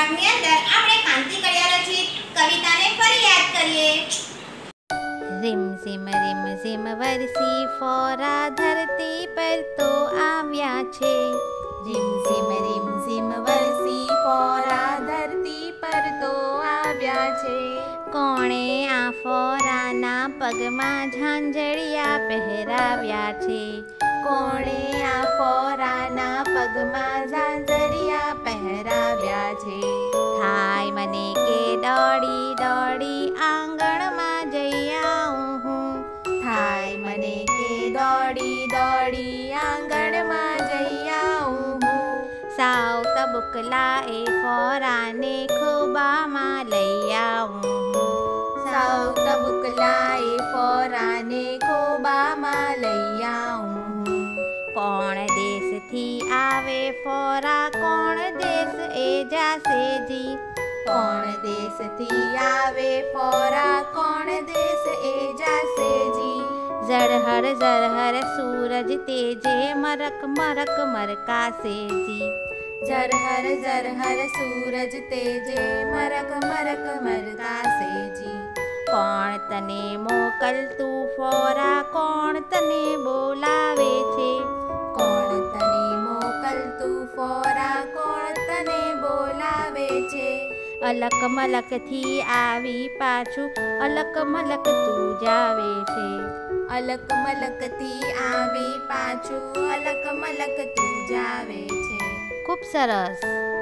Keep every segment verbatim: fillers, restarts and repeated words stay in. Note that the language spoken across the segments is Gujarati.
પાઠની અંદર આપણે કાંતિ કળિયા રચિત કવિતાને ફરી યાદ કરીએ। रिम झिम रिम झिम वरसी फोरा धरती पर तो आव्या छे। रिम झिम रिम झिम वरसी फोरा धरती पर तो आव्या छे। कोणे आ फोराना पगमा झांझड़िया पहेराव्या छे। कोणे आ फोराना पगमा झांझरिया पहेराव्या छे। थाय मने के दौड़ी दौड़ी आंगणमां जई आऊं हूँ। थाय मने के दौड़ी दौड़ी आंगणमां जई आऊं हूँ। साव तबुकला ए फोराने खूबामां लई आऊं हूँ। साव तबुकला ए फोराने खूबामां लई आऊं हूँ। कोण देश थी आवे फोरा कोण देश ए जासे जी। कोण देश थी आवे फोरा कोण देश ए जासे जी। जरहर जरहर सूरज तेजे मरक मरक मरकासे जी। जरहर जरहर सूरज तेजे मरक मरक मरकासे जी। कोण तने मोकलतू फोरा कोण तने बोलावे छे। कोण तने मोकलतू फोरा कोण तने बोलावे छे। अलक मलक थी आवी पाछू अलक मलक तू जावे छे। अलक मलक थी आवी पाछू अलक मलक तू जावे छे। खूब सरस।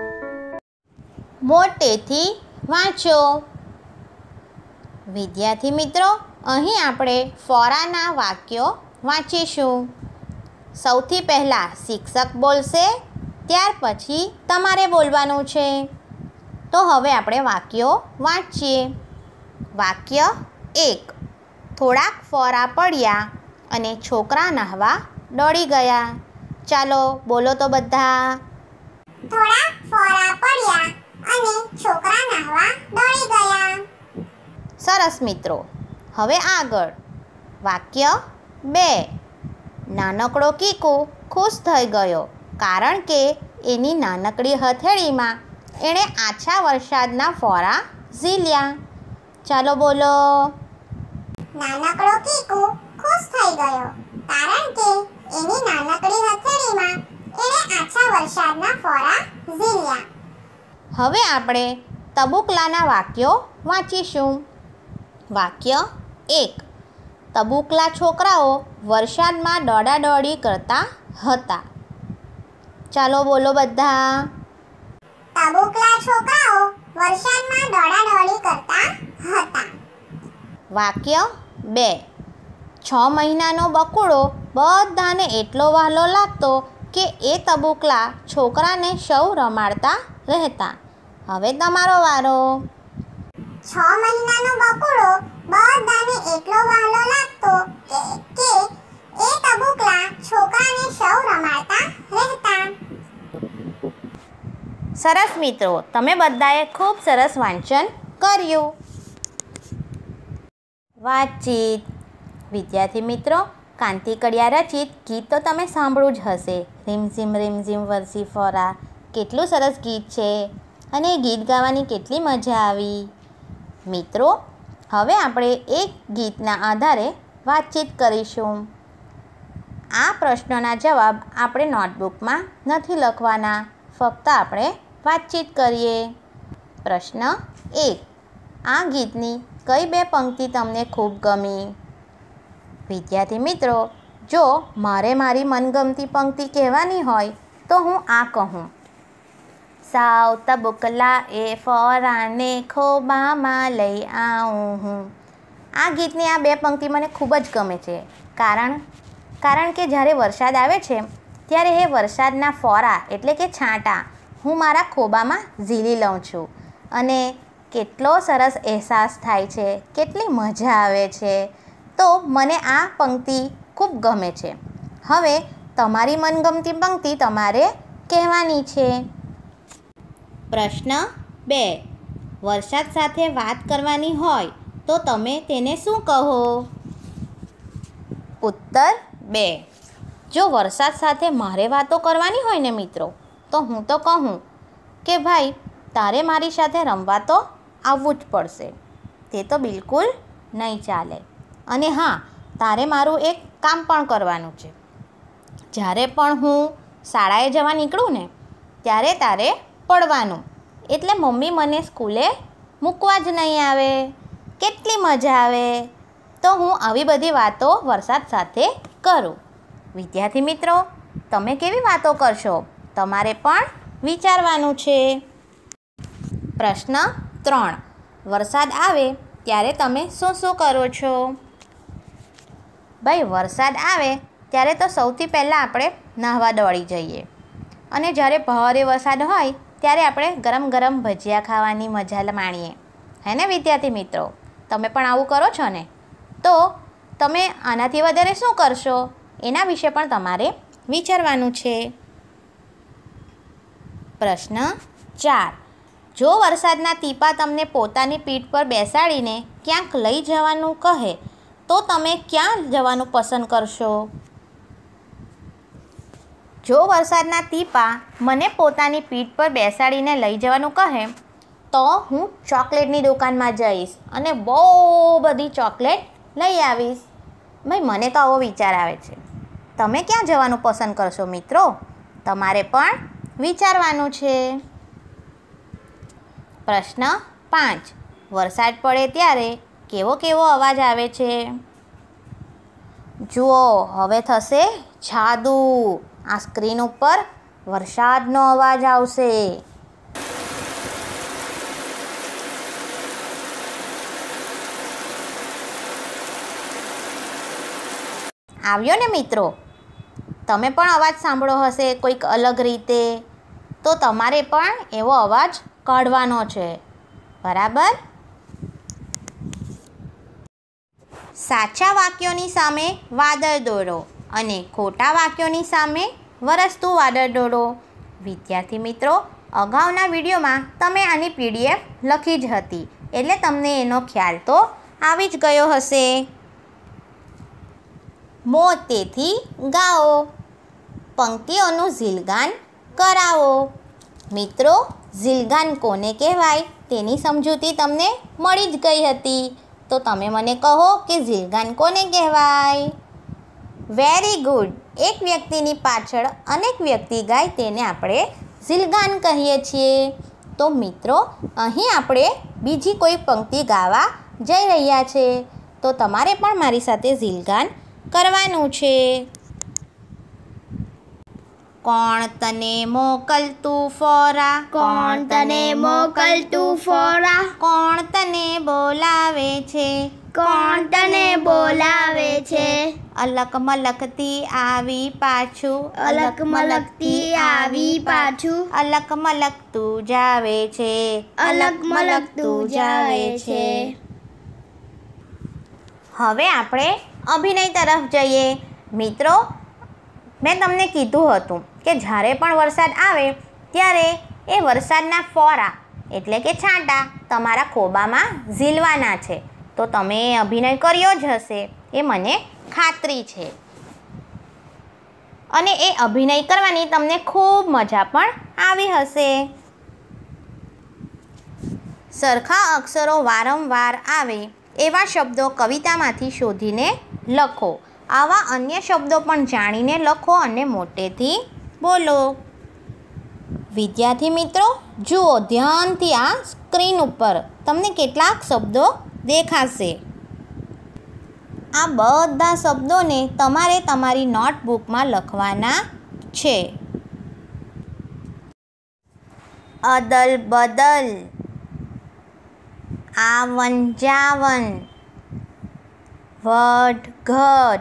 मोटेथी वाँचो। विद्यार्थी मित्रों, અહીં આપણે ફોરાના વાક્યો વાંચીશું। સૌથી પહેલાં શિક્ષક બોલશે, ત્યાર પછી તમારે બોલવાનું છે। તો હવે આપણે વાક્યો વાંચીએ। વાક્ય એક, થોડાક ફોરા પડ્યા અને છોકરા નહાવા દોડી ગયા। ચાલો બોલો તો બધા। થોડાક ફોરા પડ્યા અને છોકરા નહાવા દોડી ગયા। સરસ મિત્રો। હવે આગળ વાક્ય બે, નાનકડો કીકુ ખુશ થઈ ગયો કારણ કે એની નાનકડી હથેળીમાં એણે આછા વરસાદના ફોરા ઝીલ્યા। ચાલો બોલો। નાનકડો કીકુ ખુશ થઈ ગયો કારણ કે એની નાનકડી હથેળીમાં એણે આછા વરસાદના ફોરા ઝીલ્યા। હવે આપણે તબુકલાના વાક્યો વાંચીશું। વાક્ય એક, તબુકલા છોકરાઓ વરસાદમાં દોડાદોડી કરતા હતા। ચાલો બોલો બધા। તબુકલા છોકરાઓ વરસાદમાં દોડાદોડી કરતા હતા। વાક્ય બે, છ મહિનાનો બકુડો બધાને એટલો વહાલો લાગતો કે એ તબુકલા છોકરાને સૌ રમાડતા રહેતા। હવે તમારો વારો। છ મહિનાનો બકુડો બધાને એટલો વહાલો લાગતો કે કે એ તબુકલા છોકરાને સૌ રમાડતા રહેતા। સરસ મિત્રો, તમે બધાએ ખૂબ સરસ વાંચન કર્યું। વાતચીત। વિદ્યાર્થી મિત્રો, કાંતિ કળિયા રચિત ગીત તો તમે સાંભળ્યું જ હશે। રીમઝીમ રીમઝીમ વરસી ફોરા, કેટલું સરસ ગીત છે અને એ ગીત ગાવાની કેટલી મજા આવી। મિત્રો, હવે આપણે એક ગીતના આધારે વાતચીત કરીશું। આ પ્રશ્નોના જવાબ આપણે નોટબુકમાં નથી લખવાના, ફક્ત આપણે વાતચીત કરીએ। પ્રશ્ન એક, આ ગીતની કઈ બે પંક્તિ તમને ખૂબ ગમી? વિદ્યાર્થી મિત્રો, જો મારે મારી મનગમતી પંક્તિ કહેવાની હોય તો હું આ કહું, સાવ તબુકલા એ ફોરાને ખોબામાં લઈ આવું હું। આ ગીતની આ બે પંક્તિ મને ખૂબ જ ગમે છે, કારણ કારણ કે જ્યારે વરસાદ આવે છે ત્યારે એ વરસાદના ફોરા એટલે કે છાંટા હું મારા ખોબામાં ઝીલી લઉં છું અને કેટલો સરસ અહેસાસ થાય છે, કેટલી મજા આવે છે। તો મને આ પંક્તિ ખૂબ ગમે છે। હવે તમારી મનગમતી પંક્તિ તમારે કહેવાની છે। પ્રશ્ન બે, વરસાદ સાથે વાત કરવાની હોય તો તમે તેને શું કહો? ઉત્તર બે, જો વરસાદ સાથે મારે વાતો કરવાની હોય ને મિત્રો, તો હું તો કહું કે ભાઈ તારે મારી સાથે રમવા તો આવવું જ પડશે. તે તો બિલકુલ નહીં ચાલે. અને હા, તારે મારું એક કામ પણ કરવાનું છે. જ્યારે પણ હું શાળાએ જવા નીકળું ને ત્યારે તારે પડવાનું, એટલે મમ્મી મને સ્કૂલે મૂકવા જ નહીં આવે. કેટલી મજા આવે તો હું આવી બધી વાતો વરસાદ સાથે કરું. વિદ્યાર્થી મિત્રો, તમે કેવી વાતો કરશો? તમારે પણ વિચારવાનું છે. પ્રશ્ન ત્રણ. વરસાદ આવે ત્યારે તમે શું શું કરો છો? ભાઈ, વરસાદ આવે ત્યારે તો સૌથી પહેલાં આપણે નાહવા દોડી જઈએ. અને જ્યારે ભારે વરસાદ હોય ત્યારે આપણે ગરમ ગરમ ભજીયા ખાવાની મજા માણીએ. હે ને વિદ્યાર્થી મિત્રો? તમે પણ આવું કરો છો ને? તો તમે આનાથી વધારે શું કરશો એના વિશે પણ તમારે વિચારવાનું છે. પ્રશ્ન ચાર. જો વરસાદના ટીપા તમને પોતાની પીઠ પર બેસાડીને ક્યાંક લઈ જવાનું કહે તો તમે ક્યાં જવાનું પસંદ કરશો? જો વરસાદના ટીપા મને પોતાની પીઠ પર બેસાડીને લઈ જવાનું કહે તો હું ચોકલેટની દુકાનમાં જઈશ અને બહુ બધી ચોકલેટ લઈ આવીશ. ભાઈ, મને તો આવો વિચાર આવે છે. તમે ક્યાં જવાનું પસંદ કરશો મિત્રો? તમારે પણ વિચારવાનું છે. પ્રશ્ન પાંચ. વરસાદ પડે ત્યારે કેવો કેવો અવાજ આવે છે? જુઓ, હવે થશે જાદુ. આ સ્ક્રીન ઉપર વરસાદનો અવાજ આવશે. આવ્યો ને મિત્રો? તમે પણ અવાજ સાંભળો હશે કોઈક અલગ રીતે, તો તમારે પણ એવો અવાજ કાઢવાનો છે. બરાબર? સાચા વાક્યોની સામે વાદળ દોરો અને ખોટા વાક્યોની સામે વરસતું વાદળ દોરો. વિદ્યાર્થી મિત્રો, અગાઉના વિડીયોમાં તમે આની પીડીએફ લખી જ હતી, એટલે તમને એનો ખ્યાલ તો આવી જ ગયો હશે. મોટેથી ગાઓ, પંક્તિઓનું ઝીલગાન કરાવો. મિત્રો, ઝીલગાન કોને કહેવાય તેની સમજૂતી તમને મળી જ ગઈ હતી. તો તમે મને કહો કે ઝીલગાન કોને કહેવાય? Very good. એક વ્યક્તિની પાછળ અનેક વ્યક્તિ ગાય તેને આપણે ઝીલગાન કહીએ છીએ. તો મિત્રો, અહીં આપણે બીજી કોઈ પંક્તિ ગાવા જઈ રહ્યા છે, તો તમારે પણ મારી સાથે ઝીલગાન કરવાનું છે. કોણ તને મોકલતું ફોરા? કોણ તને મોકલતું ફોરા? કોણ તને બોલાવે છે? કોણ તને બોલાવે છે? અલક મલકતી આવી પાછું, અલક મલકતી આવી પાછું, અલક મલકતું જાવે છે, અલક મલકતું જાવે છે. હવે આપણે અભિનય તરફ જઈએ. મિત્રો, મેં તમને કીધું હતું કે જ્યારે પણ વરસાદ આવે ત્યારે એ વરસાદના ફોરા એટલે કે છાંટા તમારા ખોબામાં ઝીલવાના છે. તો તમે એ અભિનય કર્યો જ હશે, એ મને ખાતરી છે. અને એ અભિનય કરવાની તમને ખૂબ મજા પણ આવી હશે. સરખા અક્ષરો વારંવાર આવે એવા શબ્દો કવિતામાંથી શોધીને લખો. આવા અન્ય શબ્દો પણ જાણીને લખો અને મોટેથી બોલો. વિદ્યાર્થી મિત્રો, જુઓ ધ્યાનથી આ સ્ક્રીન ઉપર તમને કેટલાક શબ્દો દેખાશે. આ બધા શબ્દોને તમારે તમારી નોટબુકમાં લખવાના છે. અદલ બદલ, આવન જાવન, વટ ઘટ,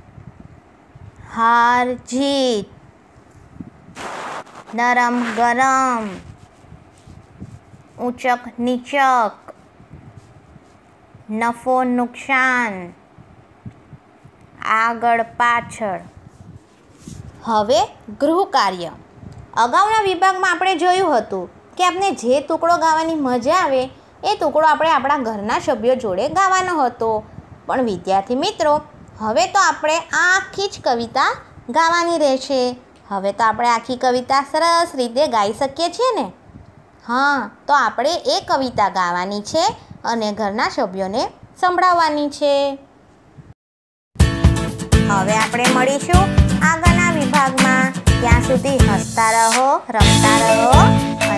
હાર જીત, નરમ ગરમ, ઊંચક નીચક, નફો નુકસાન, આગળ પાછળ. હવે ગૃહ કાર્ય. અગાઉના વિભાગમાં આપણે જોયું હતું કે આપણે જે ટુકડો ગાવાની મજા આવે એ ટુકડો આપણે આપણા ઘરના સભ્યો જોડે ગાવાનો હતો. પણ વિદ્યાર્થી મિત્રો, હવે તો આપણે આખી જ કવિતા ગાવાની રહેશે. હવે તો આપણે આખી કવિતા સરસ રીતે ગાઈ શકીએ છીએ ને? હા, તો આપણે એ કવિતા ગાવાની છે અને ઘરના સભ્યોને સંભળાવવાની છે. હવે આપણે મળીશું આગળના વિભાગમાં. ત્યાં સુધી હસતા રહો, રમતા રહો